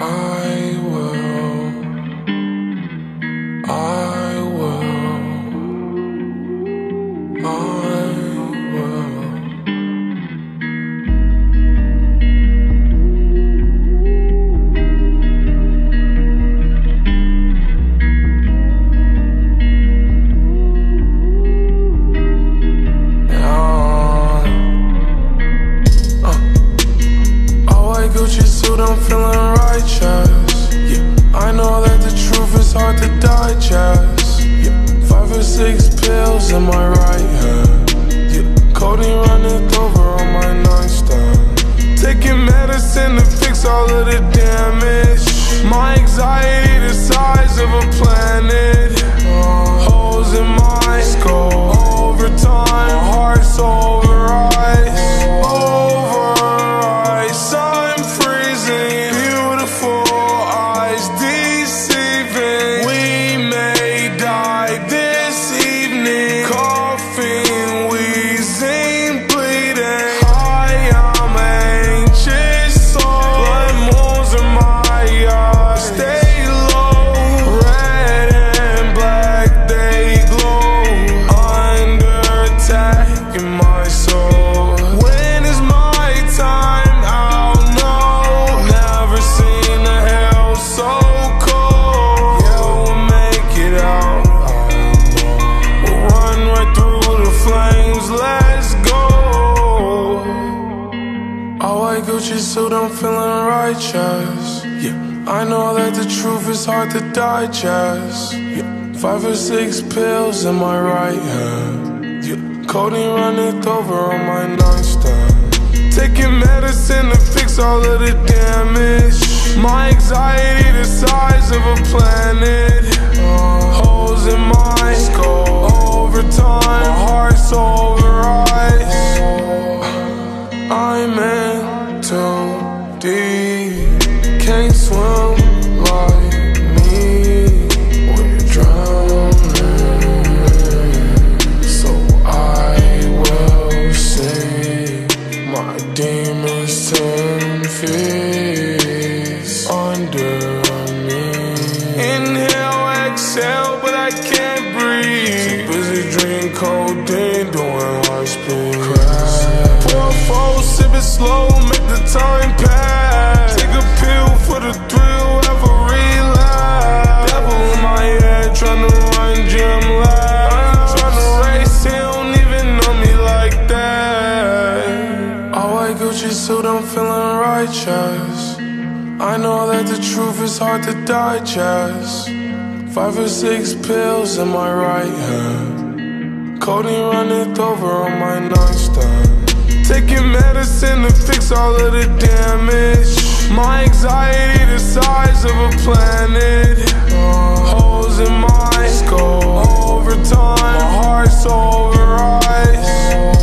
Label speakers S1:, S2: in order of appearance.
S1: I will, I will, I will. Gucci suit, I'm feeling righteous. Yeah, I know that the truth is hard to digest. Yeah, 5 or 6 pills in my right hand. Yeah, codeine running over on my nightstand. Taking medicine to fix all of the damage. My anxiety the size of a planet. Holes in my skull. Over time, my heart's over ice. Gucci suit, I'm feeling righteous. Yeah, I know that the truth is hard to digest. Yeah, 5 or 6 pills in my right hand. Yeah, codeine running over on my nightstand. Taking medicine to fix all of the damage. My anxiety the size of a planet. Holes in my skull. Over time, my heart's over ice. I'm in too deep, can't swim like me when you're drowning. So I will see my demons 10 feet under me. Inhale, exhale, but I can't breathe. Too busy drinking codeine, doing high speed. Pour 4, sip it slow, make the time pass. Take a pill for the thrill, have a relapse. Devil in my head, tryna run gym laps. Tryna race, he don't even know me like that. All white Gucci suit, I'm feeling righteous. I know that the truth is hard to digest. 5 or 6 pills in my right hand. Codeine running over on my nightstand. Taking medicine to fix all of the damage. My anxiety the size of a planet. Holes in my skull. Over time, my heart's over ice.